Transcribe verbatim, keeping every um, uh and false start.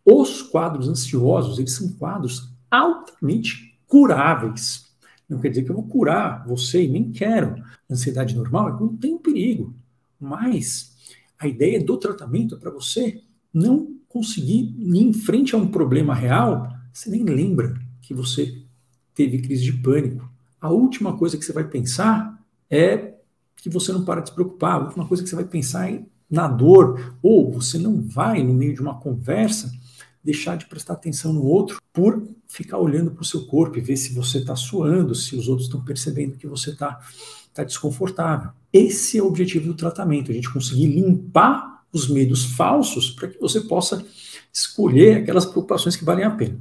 Os quadros ansiosos, eles são quadros altamente curáveis. Não quer dizer que eu vou curar você, e nem quero. Ansiedade normal é quando tem um perigo. Mas a ideia do tratamento é para você não conseguir ir em frente a um problema real, você nem lembra que você teve crise de pânico. A última coisa que você vai pensar é que você não para de se preocupar. A última coisa que você vai pensar é na dor. Ou você não vai, no meio de uma conversa, deixar de prestar atenção no outro por ficar olhando para o seu corpo e ver se você está suando, se os outros estão percebendo que você está tá desconfortável. Esse é o objetivo do tratamento, a gente conseguir limpar os medos falsos para que você possa escolher aquelas preocupações que valem a pena.